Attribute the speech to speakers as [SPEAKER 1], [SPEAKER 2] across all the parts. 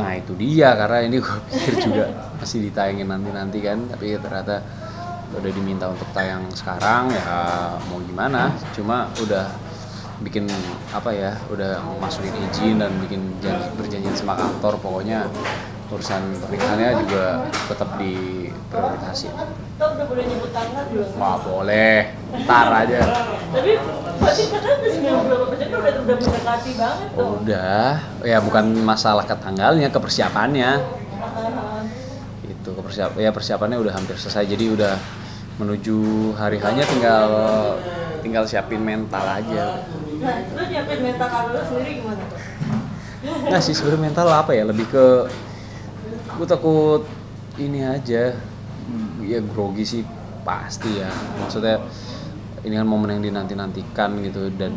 [SPEAKER 1] Nah itu dia, karena ini gue pikir juga masih ditayangin nanti kan, tapi ternyata udah diminta untuk tayang sekarang ya, mau gimana, cuma udah bikin apa ya, udah masukin izin dan bikin perjanjian sama kantor, pokoknya urusan pernikahannya juga tetap diprioritasin.
[SPEAKER 2] Kita udah boleh nyebut tanggal belum?
[SPEAKER 1] Wah boleh, ntar aja.
[SPEAKER 2] Tapi berarti katanya udah 90% udah mendekati banget tuh.
[SPEAKER 1] Udah, ya bukan masalah ke tanggalnya, ke persiapannya. Itu persiapannya udah hampir selesai, jadi udah menuju hari hanya tinggal siapin mental aja.
[SPEAKER 2] Nah, lu nyiapin mental kalau lu sendiri gimana tuh?
[SPEAKER 1] Nggak sih, sebenarnya mental apa ya, lebih ke gue takut ini aja, ya grogi sih pasti ya, maksudnya ini kan momen yang dinanti-nantikan gitu, dan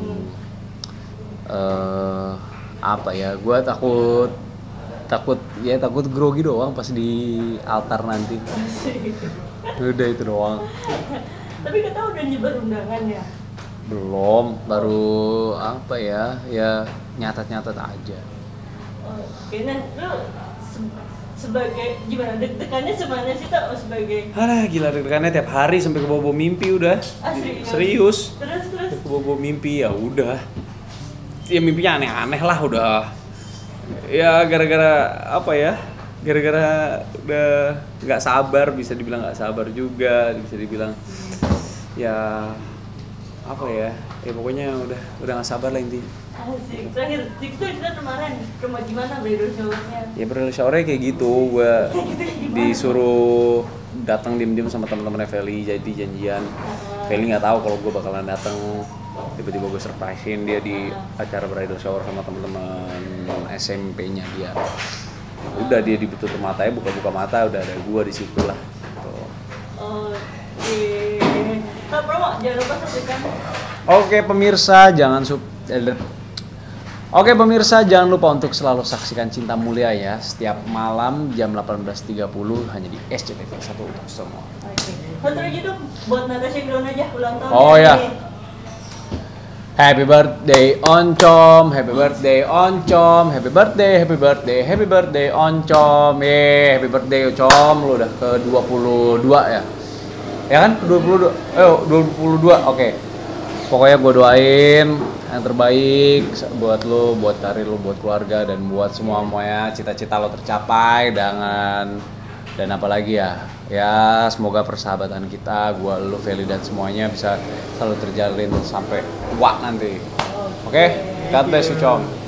[SPEAKER 1] apa ya, gue takut grogi doang pas di altar nanti. Udah itu doang.
[SPEAKER 2] Tapi kita udah nyebar undangan ya?
[SPEAKER 1] Belum, baru apa ya nyatat aja.
[SPEAKER 2] Oke, nah lu sebagai gimana, deg-degannya semana sih tuh sebagai?
[SPEAKER 1] Alah gila, deg-degannya tiap hari sampai ke bawah mimpi udah. Serius.
[SPEAKER 2] Terus
[SPEAKER 1] Ke bawah mimpi ya udah. Ya mimpinya aneh-aneh lah udah. Ya gara-gara apa ya? Gara-gara udah nggak sabar, bisa dibilang nggak sabar juga, bisa dibilang ya apa ya? Ya pokoknya udah nggak sabar lah intinya.
[SPEAKER 2] asik. Terakhir kita kemarin cuma gimana bridal shower-nya?
[SPEAKER 1] Ya bridal shower-nya kayak gitu, gua disuruh datang diem-diem sama teman-temannya Feli, jadi janjian. Feli nggak tahu kalau gue bakalan datang, tiba-tiba gue surprisein dia di acara bridal shower sama teman-teman SMP-nya dia. Udah dia ditutup matanya, buka-buka mata, udah ada gue di situ lah. Gitu.
[SPEAKER 2] Oke. Nah, promo jangan lupa saksikan.
[SPEAKER 1] Oke pemirsa, jangan lupa untuk selalu saksikan Cinta Mulia ya, setiap malam jam 18.30 hanya di SCTV 1 untuk semua.
[SPEAKER 2] Oke. Satu lagi dong buat Natasha Ground aja ulang tahun.
[SPEAKER 1] Oh ya. Happy birthday Oncom, happy birthday Oncom, happy birthday Oncom. Happy birthday Oncom, lu udah ke 22 ya. Ya kan? 22. 22. Oke. Pokoknya gue doain yang terbaik buat lo, buat karir lo, buat keluarga, dan buat semuanya cita-cita lo tercapai dan apalagi ya semoga persahabatan kita, gue, lo, Feli dan semuanya bisa selalu terjalin sampai tua nanti. Oke? God bless you, Com.